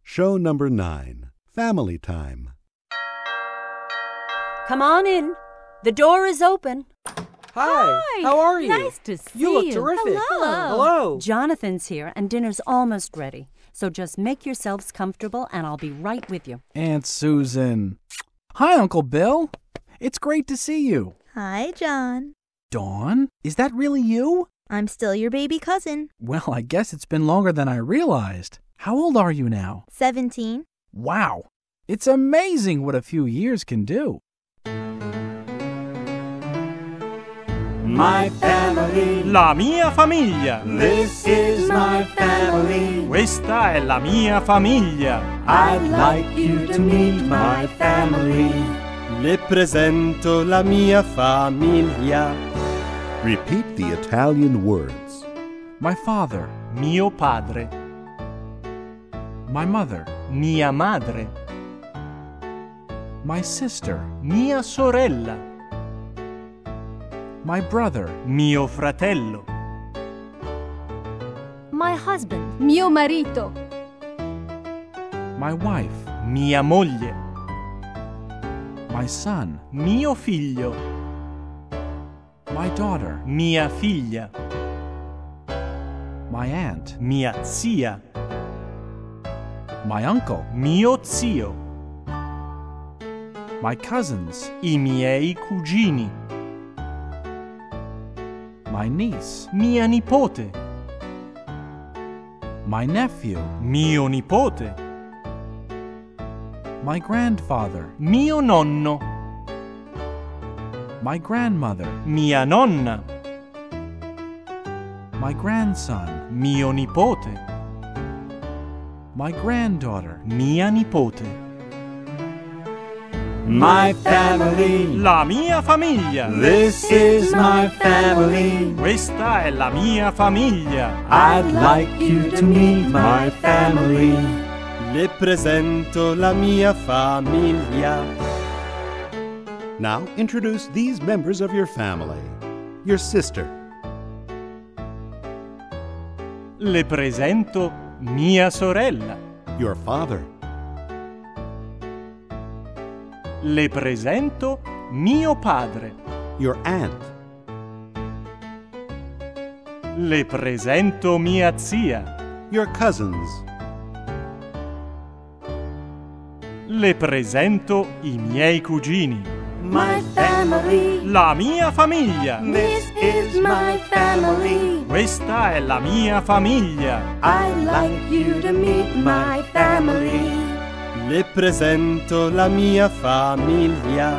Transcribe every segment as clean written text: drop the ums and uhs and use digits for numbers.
Show number 9, Family Time. Come on in. The door is open. Hi, how are you? Nice to see you. You look terrific. Hello. Jonathan's here and dinner's almost ready. So just make yourselves comfortable and I'll be right with you. Aunt Susan. Hi, Uncle Bill. It's great to see you. Hi, John. Dawn? Is that really you? I'm still your baby cousin. Well, I guess it's been longer than I realized. How old are you now? 17. Wow. It's amazing what a few years can do. My family. La mia famiglia. This is my family. Questa è la mia famiglia. I'd like you to meet my family. Le presento la mia famiglia. Repeat the Italian words. My father. Mio padre. My mother. Mia madre. My sister. Mia sorella. My brother. Mio fratello. My husband. Mio marito. My wife. Mia moglie. My son. Mio figlio. My daughter. Mia figlia. My aunt. Mia zia. My uncle. Mio zio. My cousins. I miei cugini. My niece. Mia nipote. My nephew. Mio nipote. My grandfather. Mio nonno. My grandmother. Mia nonna. My grandson. Mio nipote. My granddaughter. Mia nipote. My family. La mia famiglia. This is my family. Questa è la mia famiglia. I'd like you to meet my family. Le presento la mia famiglia. Now introduce these members of your family. Your sister. Le presento mia sorella. Your father. Le presento mio padre. Your aunt. Le presento mia zia. Your cousins. Le presento i miei cugini. My family. La mia famiglia. This is my family. Questa è la mia famiglia. I'd like you to meet my family. Le presento la mia famiglia.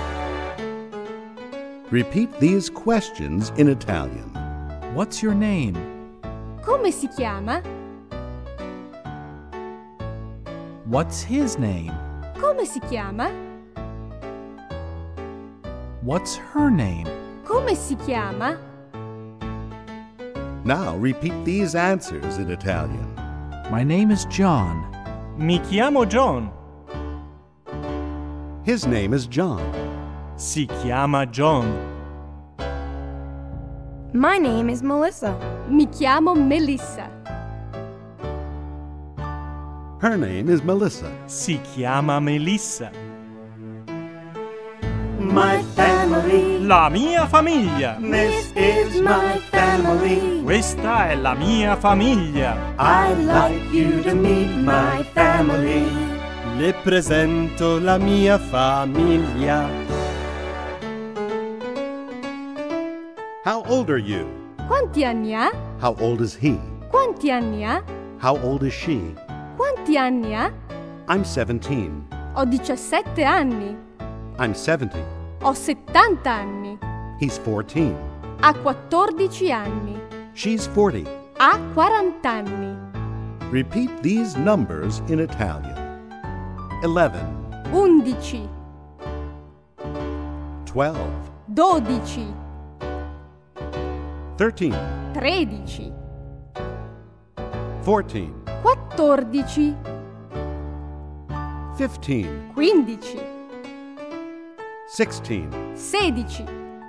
Repeat these questions in Italian. What's your name? Come si chiama? What's his name? Come si chiama? What's her name? Come si chiama? Now repeat these answers in Italian. My name is John. Mi chiamo John. His name is John. Si chiama John. My name is Melissa. Mi chiamo Melissa. Her name is Melissa. Si chiama Melissa. My family. La mia famiglia. This is my family. Questa è la mia famiglia. I'd like you to meet my family. Le presento la mia famiglia. How old are you? Quanti anni ha? How old is he? Quanti anni ha? How old is she? Quanti anni ha? I'm 17. Ho 17 anni. I'm 70. Ho 70 anni. He's 14. Ha 14 anni. She's 40. Ha 40 anni. Repeat these numbers in Italian. 11, 11, 12, 12, 13, 13, 14, 14, 15, 15, 16, 16,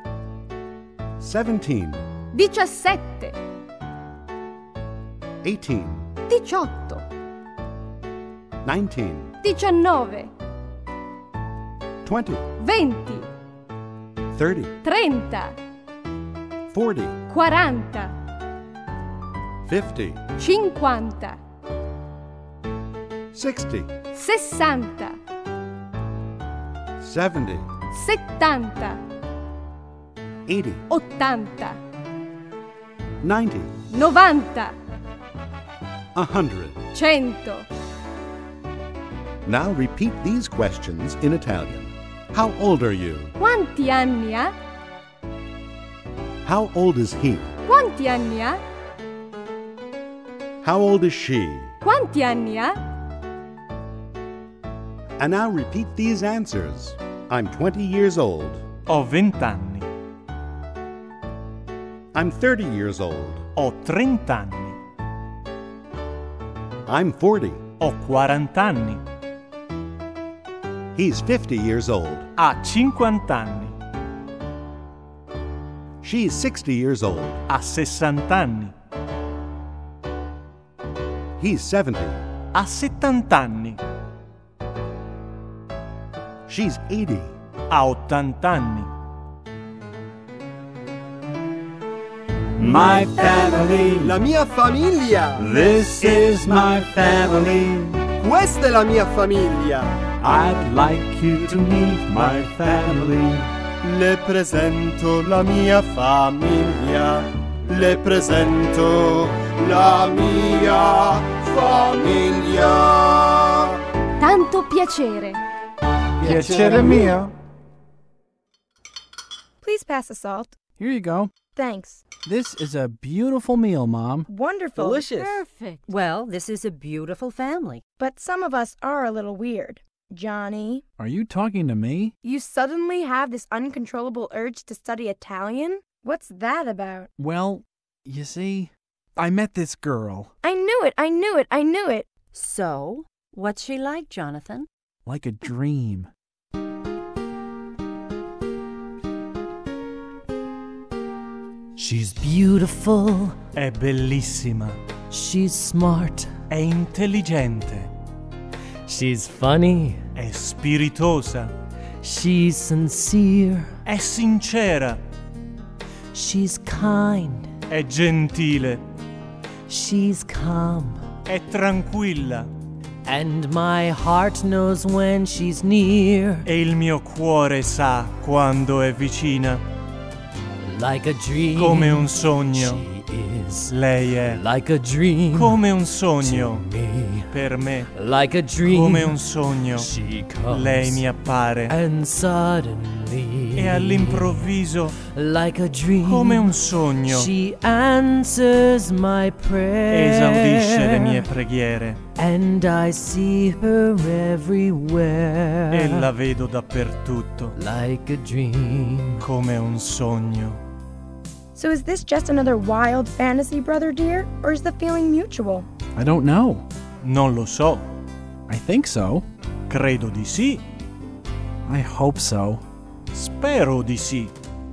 17, 17, 18, 18, 19, 19, 20, 20, 30, 30, 40, 40, 50, 50, 60, 60, 70, 70, 80, 80, 90, 90, 100. 100. Now repeat these questions in Italian. How old are you? Quanti anni ha? How old is he? Quanti anni ha? How old is she? Quanti anni ha? And now repeat these answers. I'm 20 years old. Ho 20 anni. I'm 30 years old. Ho 30 anni. I'm 40. Ho 40 anni. He's 50 years old. Ha 50 anni. She's 60 years old. Ha 60 anni. He's 70. Ha 70 anni. She's 80. Ha 80 anni. My family, La mia famiglia! this is my family. Questa è la mia famiglia! I'd like you to meet my family. Le presento la mia famiglia. Le presento la mia famiglia. Tanto piacere. Piacere mio. Please pass the salt. Here you go. Thanks. This is a beautiful meal, Mom. Wonderful. Delicious! Perfect. Well, this is a beautiful family. But some of us are a little weird. Johnny, Are you talking to me? you suddenly have this uncontrollable urge to study Italian? What's that about? Well, you see, I met this girl. I knew it. So, what's she like, Jonathan? Like a dream. She's beautiful. È bellissima. She's smart. È intelligente. She's funny. È spiritosa. She's sincere. È sincera. She's kind. È gentile. She's calm. È tranquilla. And my heart knows when she's near. E il mio cuore sa quando è vicina. Like a dream. Come un sogno. She is. Lei è. Like a dream. Come un sogno. To me. Per me. Like a dream. Come un sogno. She comes. Lei mi appare. And suddenly. E all'improvviso. Like a dream. Come un sogno. She answers my prayer. Esaudisce le mie preghiere. And I see her everywhere. E la vedo dappertutto. Like a dream. Come un sogno. So is this just another wild fantasy, brother dear? Or is the feeling mutual? I don't know. Non lo so. I think so. Credo di sì. I hope so. Spero di sì.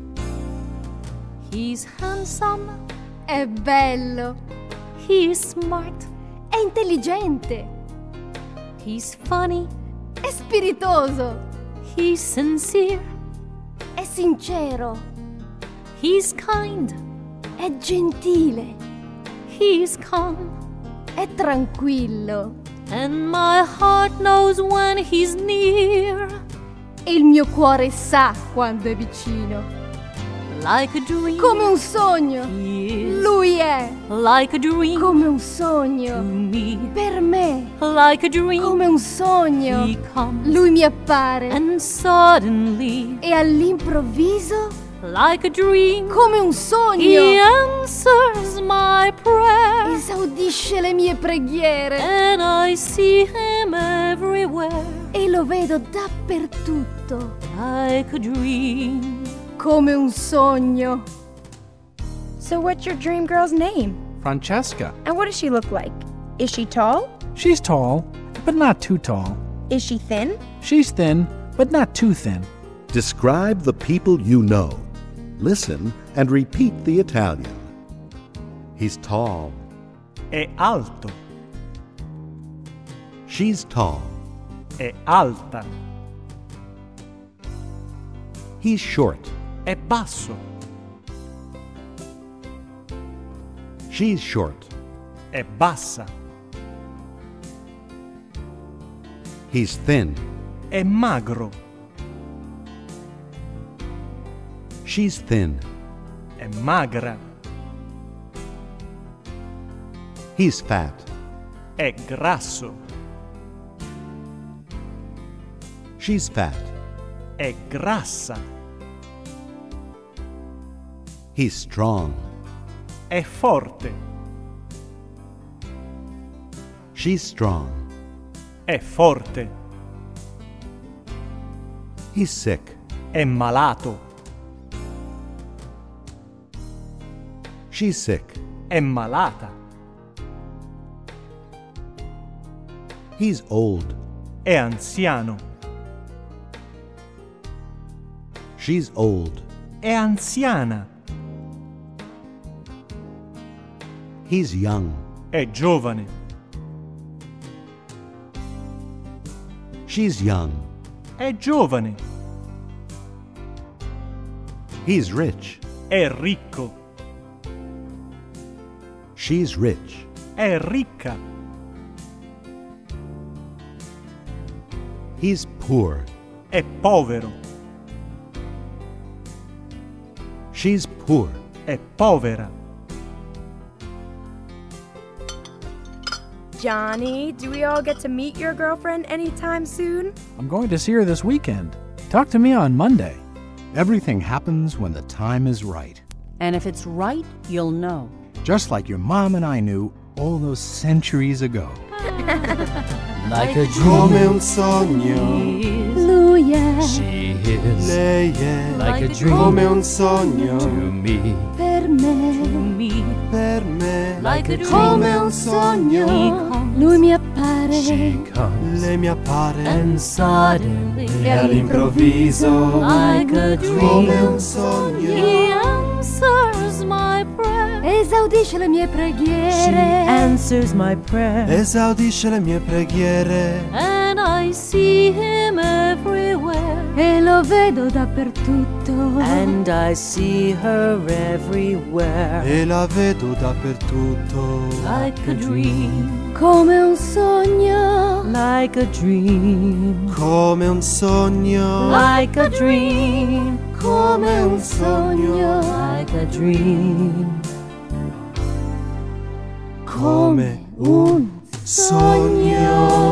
He's handsome. È bello. He's smart. È intelligente. He's funny. È spiritoso. He's sincere. È sincero. He's kind. È gentile. He's calm. È tranquillo. And my heart knows when he's near. E il mio cuore sa quando è vicino. Like a dream. Come un sogno. He is. Lui è. Like a dream. Come un To sogno. me. Per me. Like a dream. Come un sogno. He comes. Lui mi appare. And suddenly. E all'improvviso. Like a dream. Come un sogno. He answers my prayer. Esaudisce le mie preghiere. And I see him everywhere. E lo vedo dappertutto. Like a dream. Come un sogno. So what's your dream girl's name? Francesca. And what does she look like? Is she tall? She's tall, but not too tall. Is she thin? She's thin, but not too thin. Describe the people you know. Listen and repeat the Italian. He's tall. È alto. She's tall. È alta. He's short. È basso. She's short. È bassa. He's thin. È magro. She's thin. È magra. He's fat. È grasso. She's fat. È grassa. He's strong. È forte. She's strong. È forte. He's sick. È malato. She's sick. È malata. He's old. È anziano. She's old. È anziana. He's young. È giovane. She's young. È giovane. He's rich. È ricco. She's rich. È ricca. He's poor. È povero. She's poor. È povera. Johnny, do we all get to meet your girlfriend anytime soon? I'm going to see her this weekend. Talk to me on Monday. Everything happens when the time is right. And if it's right, you'll know. Just like your mom and I knew all those centuries ago. Like a Come un sogno. Lui è She is Lei è like a dream come un sogno. to me. per me. Per me Like a dream. come un sogno. Lui mi appare She comes Lei mi appare and suddenly, e all'improvviso like a come dream, un sogno. He answers my prayer. Esaudisce le mie she preghiere. answers my prayer. Esaudisce le mie preghiere And I see him everywhere. E lo vedo dappertutto. And I see her everywhere. e la vedo dappertutto. Like a dream, Come un sogno. like a dream, Come un sogno. like a dream, Come un sogno. like a dream. Come un sogno.